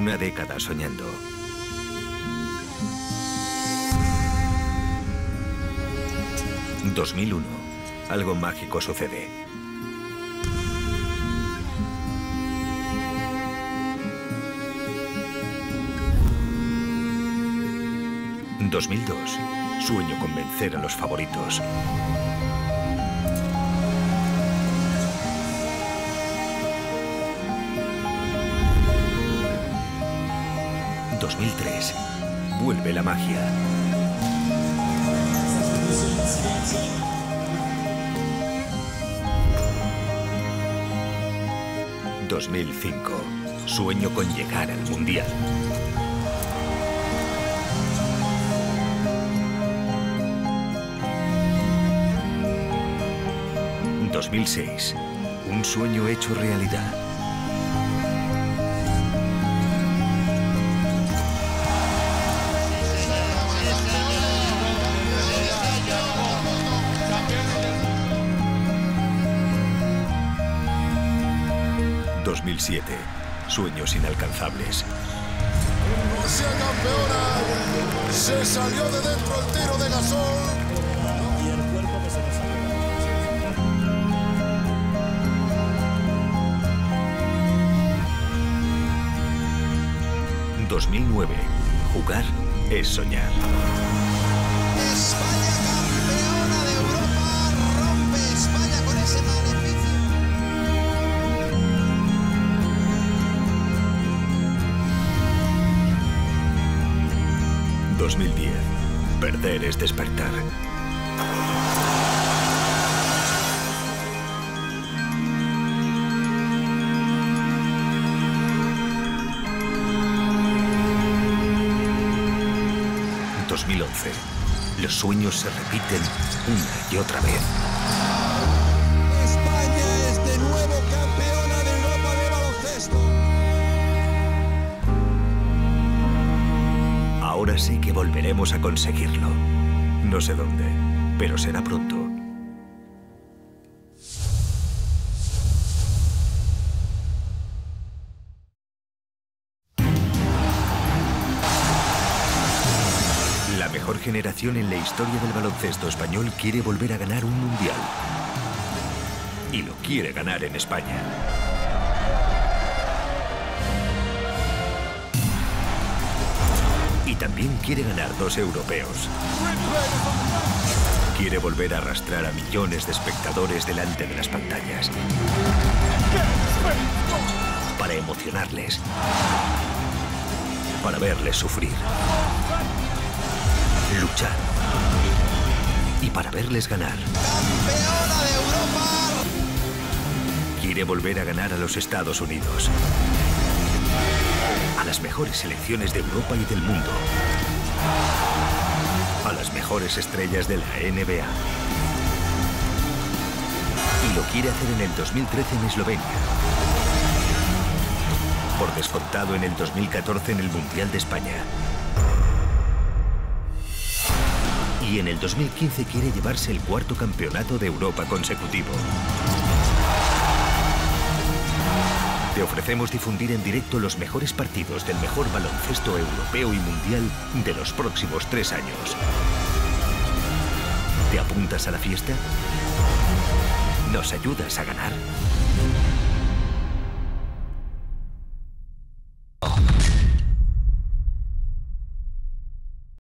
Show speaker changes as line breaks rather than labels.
Una década soñando. ...2001... Algo mágico sucede. ...2002... Sueño con vencer a los favoritos. ...2003... Vuelve la magia. ...2005... Sueño con llegar al Mundial. ...2006... Un sueño hecho realidad. ...2007... Sueños inalcanzables.
Rusia campeona. Se salió de dentro el tiro de Gasol.
Y el cuerpo que se nos sale.
2009. Jugar es soñar.
España campeona de Europa, rompe España con ese maleficio.
2010. Perder es despertar. 2011. Los sueños se repiten una y otra vez.
España es de nuevo campeona de Europa de baloncesto.
Ahora sé que volveremos a conseguirlo. No sé dónde, pero será pronto. La mejor generación en la historia del baloncesto español quiere volver a ganar un mundial. Y lo quiere ganar en España. Y también quiere ganar 2 europeos. Quiere volver a arrastrar a millones de espectadores delante de las pantallas. Para emocionarles. Para verles sufrir. Luchar. Y para verles ganar.
¡Campeona de Europa!
Quiere volver a ganar a los Estados Unidos. A las mejores selecciones de Europa y del mundo. A las mejores estrellas de la NBA. Y lo quiere hacer en el 2013 en Eslovenia. Por descontado en el 2014 en el Mundial de España. Y en el 2015 quiere llevarse el 4º campeonato de Europa consecutivo. Te ofrecemos difundir en directo los mejores partidos del mejor baloncesto europeo y mundial de los próximos 3 años. ¿Te apuntas a la fiesta? ¿Nos ayudas a ganar?